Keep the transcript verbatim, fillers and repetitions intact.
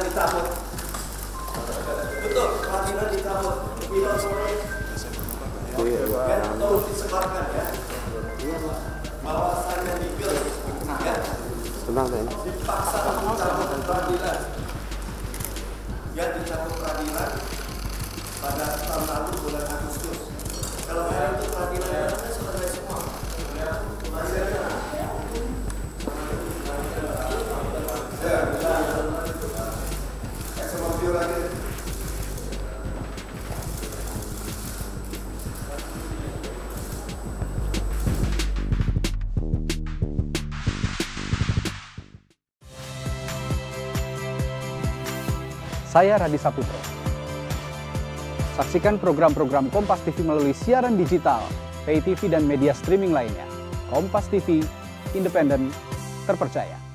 dicabut. Betul, peradilan dicabut. Tidak boleh. Ya, tolong disebarkan ya. Bahwasannya legal, ya. Dipaksa dicabut peradilan. Ya, dicabut peradilan pada tahun lalu bulan Agustus. Kalau hari itu peradilan kan selesai semua. Ya, Saya Radi Saputro. Saksikan program-program Kompas T V melalui siaran digital, pay T V dan media streaming lainnya. Kompas T V, independen, terpercaya.